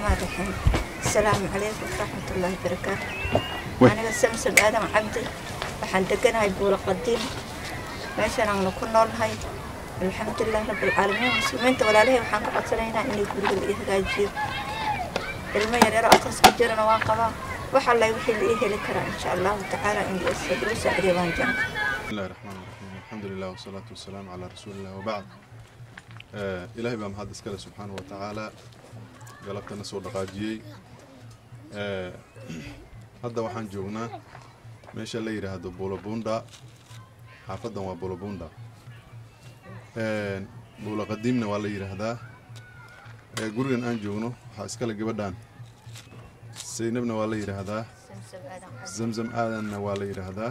الرحيم. السلام عليكم ورحمة الله وبركاته. أنا سمسم آدم عبدي waxaan deganahay buulo qadiim meeshan aan ku noolnahay alxamdulillaah rabbil caalamiin muslimiinta walaalahay waxaan ka codsanaynaa inay guriga la hagaajiyo ilmo yar akhriska jirana waan qabaa waxa la wixii la heli karaa insha Allah ta'ala in la isagro saadiyaan jannah. bismillahir rahmanir rahim alhamdulillah wassalatu wassalamu ala rasulillah wa ba'd. ilaahay baa mahad iskale subhanahu wa ta'ala galabtana soo dhaqaajiyay hadda waxaan joognaa meesha la yiraahdo Buulo Buunda xaafadan waa Buulo Buunda Buulo Qadiimna waa la yiraahdaa gurigan aan joogno waxa iskale gabadhan Zaynabna waa la yiraahdaa Zamzam Aadanna waa la yiraahdaa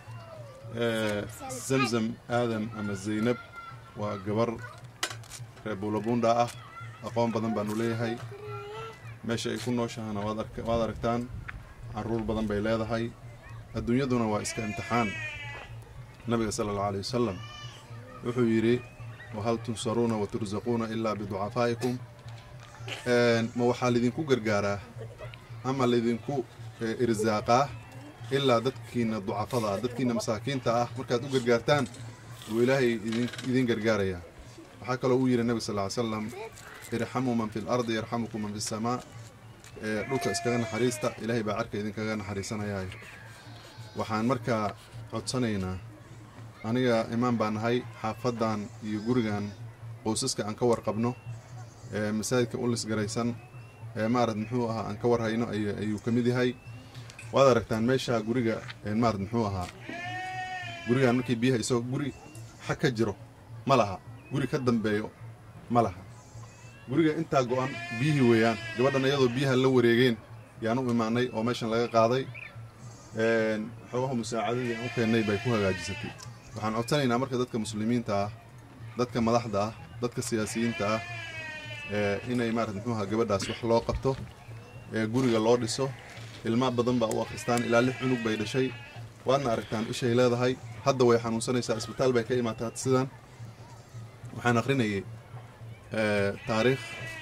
Zamzam Aadan ama Zaynab waa gabar reer Buulo Buunda ah aqoon badan baan u leeyahay meesha ay ku nooshaana waad aragtaan caruur badan bay leedahay adduunyaduna waa iska imtixaan nabiga sallallahu alayhi wasallam wuxuu yiri wa hal tunsaruuna wa turzaquuna illa bi du'afaikum ma waxa lidinku gargaaraa ama lidinku irzaaqaa illa dadkiina du'afada dadkiina masaakiinta ah markaad u gargaartaan oo ilaahay idin gargaaraya waxa kale uu yiri nabiga sallallahu alayhi wasallam irhamu man fil ardi yarhamukum man fis samaa dhulka iskaga naxariista ilaahay baa arka idinkaga naxariisanaya waxaan markaa codsanaynaa aniga imaan baan nahay xaafadan iyo gurigan qoysaska aan ka warqabno masaajidka u lisgaraysan maarad muxuu ahaa aan ka warhayno ayuu kamid yahay waad aragtaan meesha guriga maarad muxuu ahaa gurigan markii biyaha isoo guri xaq ka jiro ma laha guri ka dambeeyo ma laha guriga inta go'an biyi weeyaan gabadhan iyadoo biyaha la wareegeen yaan u imaanay oo meeshan laga qaaday xogaha musaacadada aan u keenay bay ku hagaajisatay waxaan codsanaynaa marka dadka muslimiinta ah dadka madaxda ah dadka siyaasiyiinta ah inay maarad muxuu ahaa gabadhaas wax loo qabto guriga loo dhiso ilma badan baa u akhristaan ilaa 6 cunug bay dhashay waana aragtaan ishay leedahay hadda way xanuunsanaysaa isbitaal bay ka imaataa sidan waxaan akhrinayay taariikh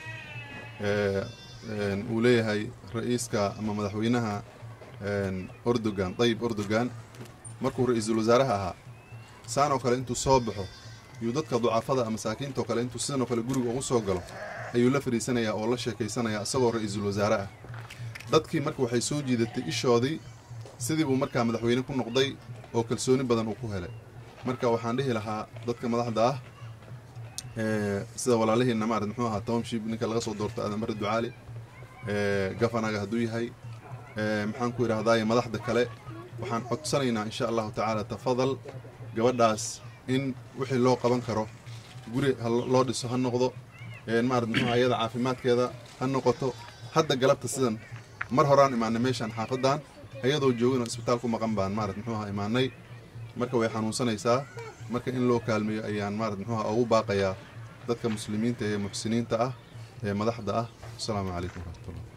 uu leeyahay ra'iiska ama madaxweynaha Erdogan Tayyip Erdogan markuu ra'iisul wasaaraha ahaa saan oo kale intuu soo baxo iyo dadka ducafada ama masaakiinta oo kale intuu sidoo kale guriga ugu soo galo ayuu la fariisanayaa oo la sheekaysanayaa asagoo ra'iisul wasaare ah dadkii marka waxay soo jiidatay ishoodii sidii uu markaa madaxweyne ku noqday oo kalsooni badan uu ku helay marka waxaan dhihi lahaa dadka madaxda ah sida walaalaheena maarad muxuu ahaa township ninka laga soo doorto Aadan Barre Ducaali gafanaga haduu yahay maxaan ku iraahdaa madaxda kale waxaan codsanaynaa insha Allah ta'ala tafadal gabadhaas in wixii loo qaban karo guri loo dhiso ha noqdo maarad muxuu ayada caafimaadkeeda ha noqoto hadda galabta sidan mar horaan imaanay meeshan xaafadan ayadoo joogana isbitaalku maqan baan maarad muxuu ahaa imaanay marka way xanuunsanaysaa marka in loo kaalmeeyo ayaan maarad muxuu ahaa ugu baaqayaa dadka muslimiinta ee muxsiniinta ah ee madaxda ah. Assalaamu alaykum wa rahmatullahi.